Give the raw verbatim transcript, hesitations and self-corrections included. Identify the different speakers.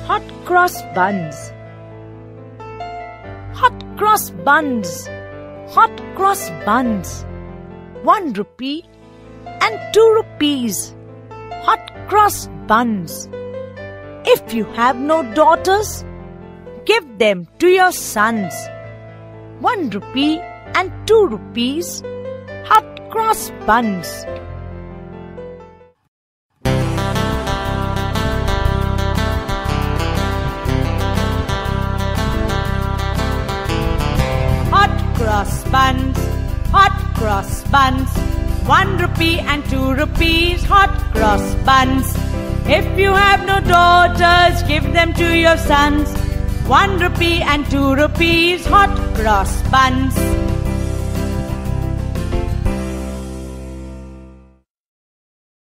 Speaker 1: Hot Cross Buns. Hot Cross Buns. Hot Cross Buns. One rupee and two rupees. Hot Cross Buns. If you have no daughters, give them to your sons. One rupee and two rupees. Hot Cross Buns. Hot Cross Buns. Hot Cross Buns. One rupee and two rupees. Hot Cross Buns. If you have no daughters, give them to your sons. One rupee and two rupees. Hot Cross Buns.